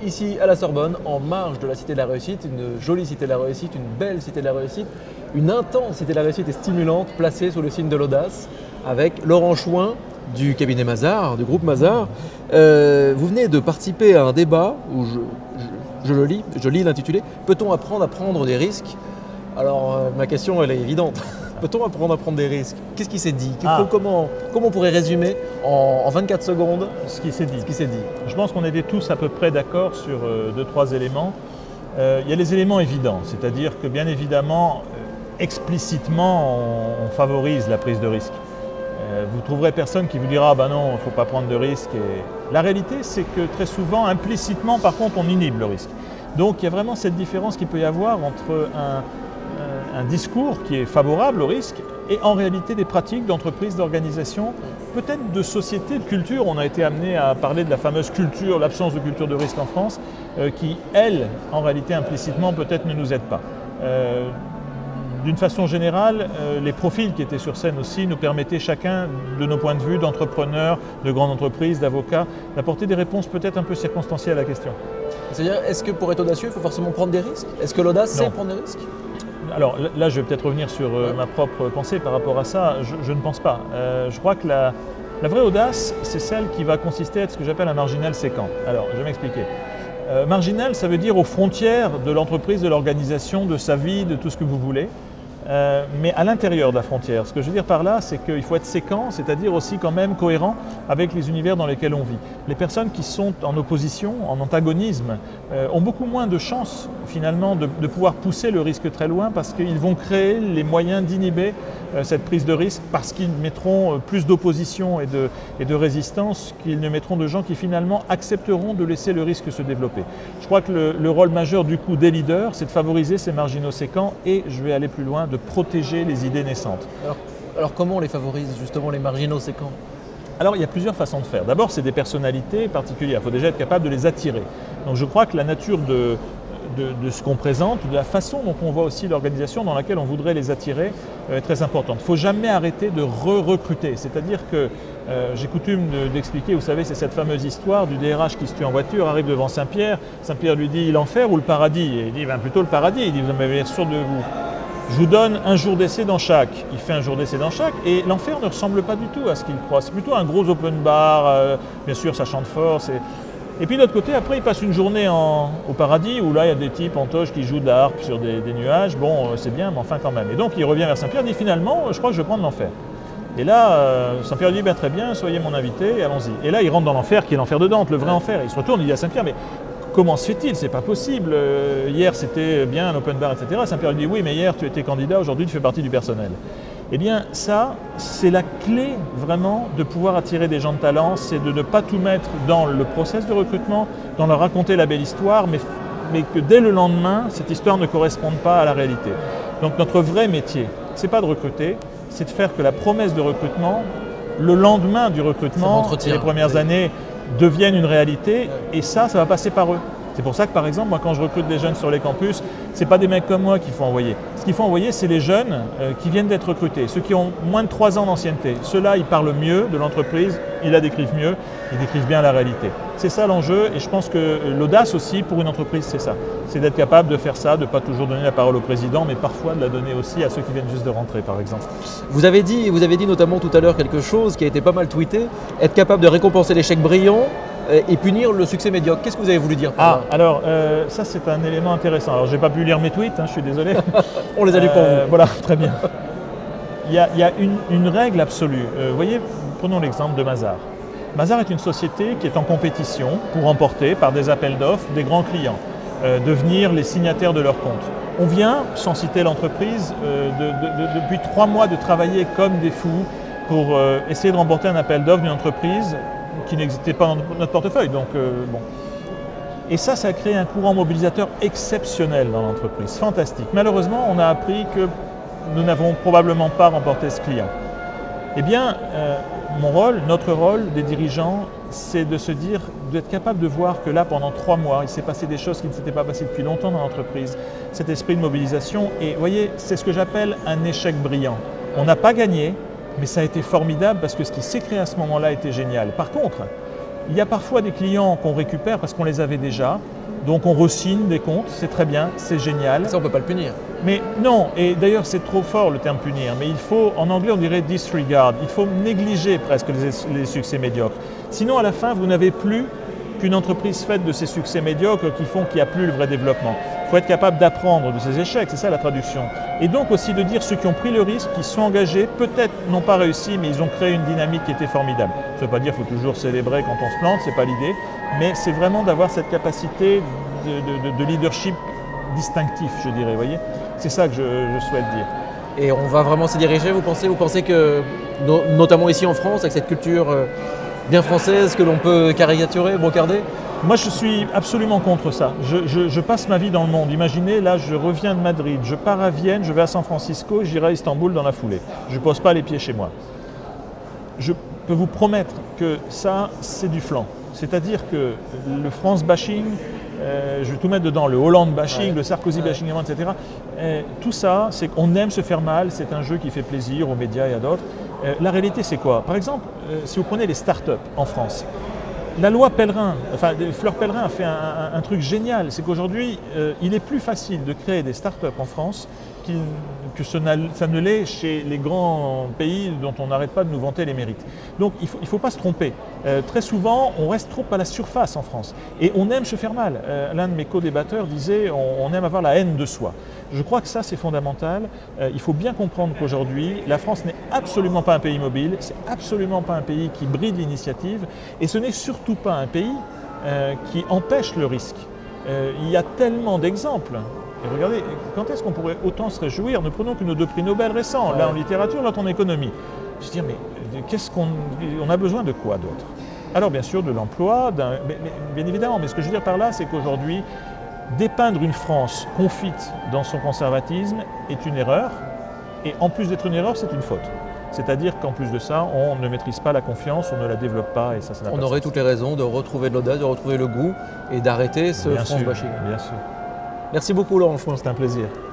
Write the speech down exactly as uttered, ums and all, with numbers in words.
ici à la Sorbonne, en marge de la Cité de la Réussite, une jolie Cité de la Réussite, une belle Cité de la Réussite, une intense Cité de la Réussite et stimulante, placée sous le signe de l'audace, avec Laurent Chouin du cabinet Mazars, du groupe Mazars. Euh, vous venez de participer à un débat où je, je, je le lis, je lis l'intitulé « Peut-on apprendre à prendre des risques ?» Alors euh, ma question elle est évidente. Peut-on apprendre à prendre des risques? Qu'est-ce qui s'est dit? ah. comment, comment on pourrait résumer en, en vingt-quatre secondes ce qui s'est dit, ce qui s'est dit Je pense qu'on était tous à peu près d'accord sur euh, deux, trois éléments. Euh, il y a les éléments évidents, c'est-à-dire que bien évidemment, euh, explicitement, on, on favorise la prise de risque. Euh, vous trouverez personne qui vous dira ah ben non, il ne faut pas prendre de risques. Et la réalité, c'est que très souvent, implicitement, par contre, on inhibe le risque. Donc il y a vraiment cette différence qu'il peut y avoir entre un un discours qui est favorable au risque et en réalité des pratiques d'entreprise, d'organisation, peut-être de société, de culture. On a été amené à parler de la fameuse culture, l'absence de culture de risque en France, euh, qui, elle, en réalité, implicitement, peut-être ne nous aide pas. Euh, D'une façon générale, euh, les profils qui étaient sur scène aussi nous permettaient chacun, de nos points de vue, d'entrepreneurs, de grandes entreprises, d'avocats, d'apporter des réponses peut-être un peu circonstanciées à la question. C'est-à-dire, est-ce que pour être audacieux, il faut forcément prendre des risques? Est-ce que l'audace, c'est prendre des risques? Alors là, je vais peut-être revenir sur euh, ma propre pensée par rapport à ça. Je, je ne pense pas. Euh, je crois que la, la vraie audace, c'est celle qui va consister à être ce que j'appelle un marginal séquent. Alors, je vais m'expliquer. Euh, marginal, ça veut dire aux frontières de l'entreprise, de l'organisation, de sa vie, de tout ce que vous voulez. Euh, mais à l'intérieur de la frontière. Ce que je veux dire par là, c'est qu'il faut être séquent, c'est-à-dire aussi quand même cohérent avec les univers dans lesquels on vit. Les personnes qui sont en opposition, en antagonisme, euh, ont beaucoup moins de chances finalement de, de pouvoir pousser le risque très loin parce qu'ils vont créer les moyens d'inhiber euh, cette prise de risque parce qu'ils mettront euh, plus d'opposition et de, et de résistance qu'ils ne mettront de gens qui finalement accepteront de laisser le risque se développer. Je crois que le, le rôle majeur du coup des leaders, c'est de favoriser ces marginaux séquents et je vais aller plus loin, de protéger les idées naissantes. Alors, alors comment on les favorise justement les marginaux séquents? Alors il y a plusieurs façons de faire. D'abord c'est des personnalités particulières, il faut déjà être capable de les attirer. Donc je crois que la nature de, de, de ce qu'on présente, de la façon dont on voit aussi l'organisation dans laquelle on voudrait les attirer euh, est très importante. Il ne faut jamais arrêter de re-recruter, c'est-à-dire que euh, j'ai coutume d'expliquer, vous savez, c'est cette fameuse histoire du D R H qui se tue en voiture, arrive devant Saint-Pierre, Saint-Pierre lui dit l'enfer ou le paradis? Et il dit ben, plutôt le paradis, il dit vous m'avez l'air sûr de vous. Je vous donne un jour d'essai dans chaque. Il fait un jour d'essai dans chaque et l'enfer ne ressemble pas du tout à ce qu'il croit. C'est plutôt un gros open bar, euh, bien sûr ça chante fort. Et puis de l'autre côté, après il passe une journée en, au paradis où là il y a des types en toge qui jouent de la harpe sur des, des nuages. Bon, euh, c'est bien, mais enfin quand même. Et donc il revient vers Saint-Pierre et dit finalement, je crois que je vais prendre l'enfer. Et là, euh, Saint-Pierre dit ben, très bien, soyez mon invité, allons-y. Et là il rentre dans l'enfer qui est l'enfer de Dante, le vrai enfer. Et il se retourne, il dit à Saint-Pierre, mais comment se fait-il? C'est pas possible. Euh, hier, c'était bien un open bar, et cetera. Saint-Pierre lui dit oui, mais hier, tu étais candidat, aujourd'hui, tu fais partie du personnel. Eh bien, ça, c'est la clé vraiment de pouvoir attirer des gens de talent, c'est de ne pas tout mettre dans le process de recrutement, dans leur raconter la belle histoire, mais, mais que dès le lendemain, cette histoire ne corresponde pas à la réalité. Donc, notre vrai métier, c'est pas de recruter, c'est de faire que la promesse de recrutement, le lendemain du recrutement, les premières années, deviennent une réalité et ça, ça va passer par eux. C'est pour ça que par exemple, moi quand je recrute des jeunes sur les campus, ce n'est pas des mecs comme moi qu'il faut envoyer. Ce qu'il faut envoyer, c'est les jeunes euh, qui viennent d'être recrutés, ceux qui ont moins de trois ans d'ancienneté. Ceux-là, ils parlent mieux de l'entreprise, ils la décrivent mieux, ils décrivent bien la réalité. C'est ça l'enjeu et je pense que l'audace aussi pour une entreprise, c'est ça. C'est d'être capable de faire ça, de ne pas toujours donner la parole au président, mais parfois de la donner aussi à ceux qui viennent juste de rentrer par exemple. Vous avez dit, vous avez dit notamment tout à l'heure quelque chose qui a été pas mal tweeté, être capable de récompenser l'échec brillant et punir le succès médiocre. Qu'est-ce que vous avez voulu dire par Ah, là? alors ça, ça c'est un élément intéressant. Alors je n'ai pas pu lire mes tweets, hein, je suis désolé. On les a lus pour euh, vous. Voilà, très bien. Il y a, il y a une, une règle absolue. Euh, vous voyez, prenons l'exemple de Mazars. Mazars est une société qui est en compétition pour remporter par des appels d'offres des grands clients, euh, devenir les signataires de leur compte. On vient, sans citer l'entreprise, euh, de, de, de, depuis trois mois de travailler comme des fous pour euh, essayer de remporter un appel d'offres d'une entreprise qui n'existait pas dans notre portefeuille. Donc, euh, bon. Et ça, ça a créé un courant mobilisateur exceptionnel dans l'entreprise, fantastique. Malheureusement, on a appris que nous n'avons probablement pas remporté ce client. Eh bien, euh, mon rôle, notre rôle des dirigeants, c'est de se dire, d'être capable de voir que là, pendant trois mois, il s'est passé des choses qui ne s'étaient pas passées depuis longtemps dans l'entreprise, cet esprit de mobilisation. Et vous voyez, c'est ce que j'appelle un échec brillant. On n'a pas gagné, mais ça a été formidable parce que ce qui s'est créé à ce moment-là était génial. Par contre, Il y a parfois des clients qu'on récupère parce qu'on les avait déjà, donc on re-signe des comptes, c'est très bien, c'est génial. Ça, on ne peut pas le punir. Mais non, et d'ailleurs c'est trop fort le terme punir, mais il faut, en anglais on dirait disregard, il faut négliger presque les, les succès médiocres. Sinon à la fin vous n'avez plus qu'une entreprise faite de ces succès médiocres qui font qu'il n'y a plus le vrai développement. Il faut être capable d'apprendre de ces échecs, c'est ça la traduction. Et donc aussi de dire ceux qui ont pris le risque, qui sont engagés, peut-être n'ont pas réussi, mais ils ont créé une dynamique qui était formidable. Ça ne veut pas dire qu'il faut toujours célébrer quand on se plante, ce n'est pas l'idée, mais c'est vraiment d'avoir cette capacité de, de, de leadership distinctif, je dirais, voyez. C'est ça que je, je souhaite dire. Et on va vraiment s'y diriger, vous pensez Vous pensez que, no, notamment ici en France, avec cette culture euh, bien française que l'on peut caricaturer, brocarder? Moi, je suis absolument contre ça. Je, je, je passe ma vie dans le monde. Imaginez, là, je reviens de Madrid, je pars à Vienne, je vais à San Francisco, j'irai à Istanbul dans la foulée. Je ne pose pas les pieds chez moi. Je peux vous promettre que ça, c'est du flanc. C'est-à-dire que le France bashing, euh, je vais tout mettre dedans, le Hollande bashing, ouais. le Sarkozy ouais. bashing, et cetera. Euh, tout ça, c'est qu'on aime se faire mal, c'est un jeu qui fait plaisir aux médias et à d'autres. Euh, la réalité, c'est quoi? Par exemple, euh, si vous prenez les startups en France, la loi Pellerin, enfin Fleur Pellerin a fait un, un, un truc génial, c'est qu'aujourd'hui, euh, il est plus facile de créer des startups en France qu que ça ne l'est chez les grands pays dont on n'arrête pas de nous vanter les mérites. Donc il ne faut, il faut pas se tromper. Euh, très souvent, on reste trop à la surface en France et on aime se faire mal. Euh, L'un de mes co-débatteurs disait on, on aime avoir la haine de soi. Je crois que ça, c'est fondamental. Euh, il faut bien comprendre qu'aujourd'hui, la France n'est absolument pas un pays mobile, c'est absolument pas un pays qui bride l'initiative et ce n'est surtout pas un pays euh, qui empêche le risque. Euh, il y a tellement d'exemples. Et regardez, quand est-ce qu'on pourrait autant se réjouir? Ne prenons que nos deux prix Nobel récents, ouais. l'un en littérature, l'autre en économie. Je veux dire, mais qu'est-ce qu'on on a besoin de quoi d'autre? Alors bien sûr de l'emploi, bien évidemment, mais ce que je veux dire par là, c'est qu'aujourd'hui, dépeindre une France confite dans son conservatisme est une erreur, et en plus d'être une erreur, c'est une faute. C'est-à-dire qu'en plus de ça, on ne maîtrise pas la confiance, on ne la développe pas, et ça, ça n'a pas de sens. On aurait toutes les raisons de retrouver de l'audace, de retrouver le goût, et d'arrêter ce France bashing. Bien sûr. Merci beaucoup Laurent Chouin. C'est un plaisir.